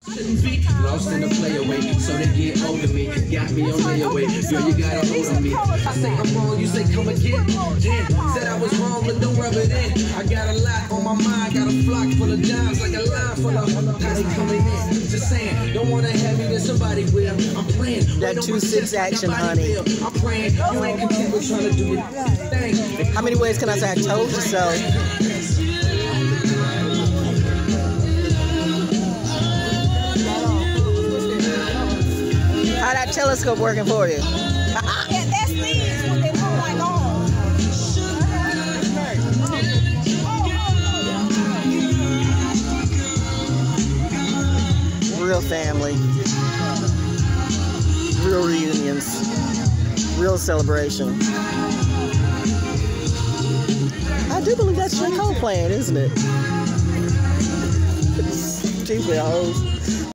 Shouldn't be lost in the play away, so they get hold of me. Got me on layaway, girl, you got a hold on me. I say I'm wrong, you say come again. Damn, said I was wrong, but don't rub it in. I got a lot on my mind, got a flock full of dimes, like a line full of how they coming in. Just saying, don't wanna have me, then somebody will. I'm praying. That 2-6 action, honey. I'm praying, you ain't content with trying to do your thing. How many ways can I say I told you so? How that telescope working for you? Yeah, that's these what they look like on. Real family, real reunions, real celebration. I do believe that's J. Cole playing, isn't it? Stupid hoes.